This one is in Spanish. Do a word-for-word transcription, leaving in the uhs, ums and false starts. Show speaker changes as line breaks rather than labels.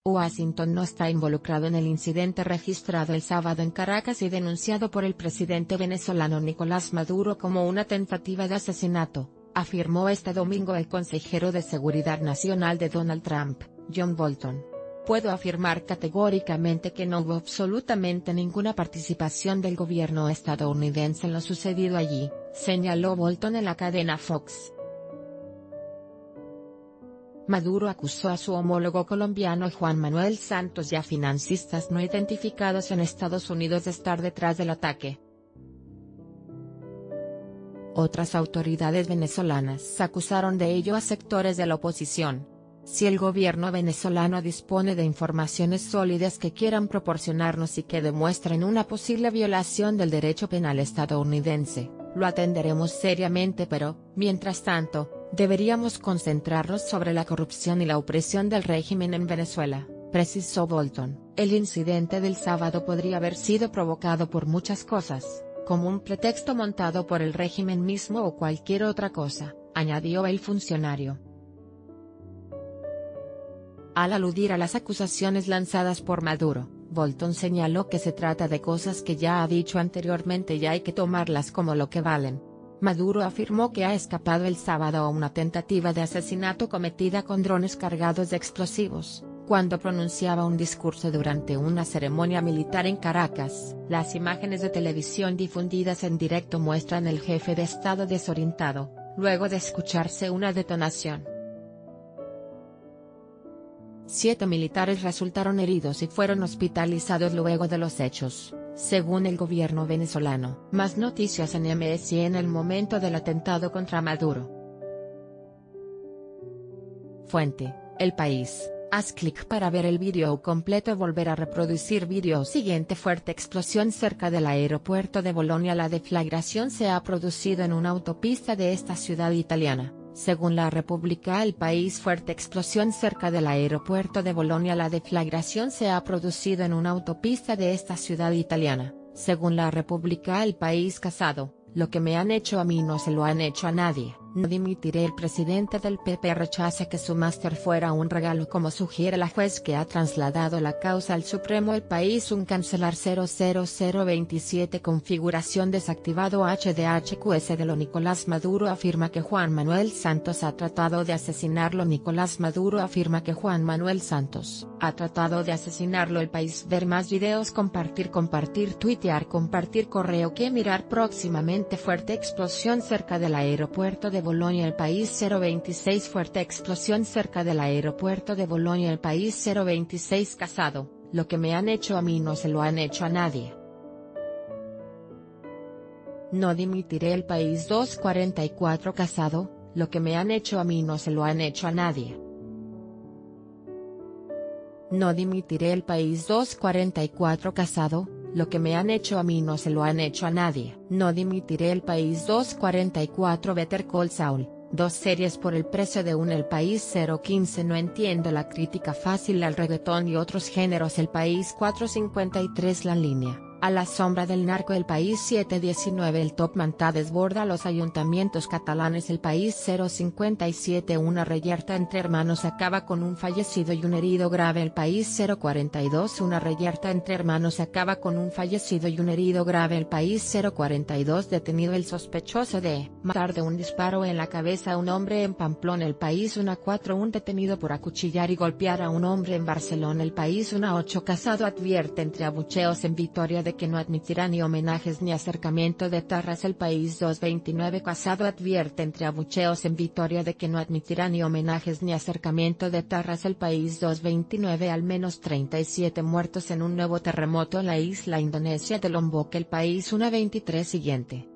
Washington no está involucrado en el incidente registrado el sábado en Caracas y denunciado por el presidente venezolano Nicolás Maduro como una tentativa de asesinato, afirmó este domingo el consejero de Seguridad Nacional de Donald Trump, John Bolton. Puedo afirmar categóricamente que no hubo absolutamente ninguna participación del gobierno estadounidense en lo sucedido allí, señaló Bolton en la cadena Fox. Maduro acusó a su homólogo colombiano Juan Manuel Santos y a financistas no identificados en Estados Unidos de estar detrás del ataque. Otras autoridades venezolanas acusaron de ello a sectores de la oposición. Si el gobierno venezolano dispone de informaciones sólidas que quieran proporcionarnos y que demuestren una posible violación del derecho penal estadounidense, lo atenderemos seriamente, pero, mientras tanto, deberíamos concentrarnos sobre la corrupción y la opresión del régimen en Venezuela, precisó Bolton. El incidente del sábado podría haber sido provocado por muchas cosas, como un pretexto montado por el régimen mismo o cualquier otra cosa, añadió el funcionario. Al aludir a las acusaciones lanzadas por Maduro, Bolton señaló que se trata de cosas que ya ha dicho anteriormente y hay que tomarlas como lo que valen. Maduro afirmó que ha escapado el sábado a una tentativa de asesinato cometida con drones cargados de explosivos, cuando pronunciaba un discurso durante una ceremonia militar en Caracas. Las imágenes de televisión difundidas en directo muestran al jefe de Estado desorientado, luego de escucharse una detonación. Siete militares resultaron heridos y fueron hospitalizados luego de los hechos, según el gobierno venezolano. Más noticias en M S I en el momento del atentado contra Maduro. Fuente: El País. Haz clic para ver el vídeo completo. Volver a reproducir vídeo siguiente. Fuerte explosión cerca del aeropuerto de Bolonia. La deflagración se ha producido en una autopista de esta ciudad italiana. Según la República El País, fuerte explosión cerca del aeropuerto de Bolonia. La deflagración se ha producido en una autopista de esta ciudad italiana. Según la República El País. Casado: lo que me han hecho a mí no se lo han hecho a nadie. No dimitiré. El presidente del P P rechaza que su máster fuera un regalo como sugiere la juez que ha trasladado la causa al Supremo. El País. Un cancelar cero cero cero veintisiete configuración desactivado. H D H Q S de lo Nicolás Maduro afirma que Juan Manuel Santos ha tratado de asesinarlo. Nicolás Maduro afirma que Juan Manuel Santos ha tratado de asesinarlo. El País. Ver más videos. Compartir compartir tuitear compartir correo que mirar próximamente. Fuerte explosión cerca del aeropuerto de Bolonia. El País. Cero veintiséis Fuerte explosión cerca del aeropuerto de Bolonia. El País. Cero veintiséis Casado: lo que me han hecho a mí no se lo han hecho a nadie. No dimitiré. El País. Dos cuarenta y cuatro Casado: lo que me han hecho a mí no se lo han hecho a nadie. No dimitiré. El País. Dos cuarenta y cuatro Casado: lo que me han hecho a mí no se lo han hecho a nadie. No dimitiré. El País. Dos cuarenta y cuatro Better Call Saul, dos series por el precio de una. El País. Cero quince No entiendo la crítica fácil al reggaetón y otros géneros. El País. Cuatro cincuenta y tres La línea: a la sombra del narco. El País. Siete diecinueve El Top Manta desborda a los ayuntamientos catalanes. El País. Cero cincuenta y siete Una reyerta entre hermanos acaba con un fallecido y un herido grave. El País. Cero cuarenta y dos Una reyerta entre hermanos acaba con un fallecido y un herido grave. El País. Cero cuarenta y dos Detenido el sospechoso de matar de un disparo en la cabeza a un hombre en Pamplona. El País. Una cuatro Un detenido por acuchillar y golpear a un hombre en Barcelona. El País. Una ocho Casado advierte entre abucheos en Vitoria de que no admitirá ni homenajes ni acercamiento de etarras. El País. Dos veintinueve Casado advierte entre abucheos en Vitoria de que no admitirá ni homenajes ni acercamiento de etarras. El País. Dos veintinueve Al menos treinta y siete muertos en un nuevo terremoto en la isla indonesia de Lombok. El País. Una veintitrés Siguiente.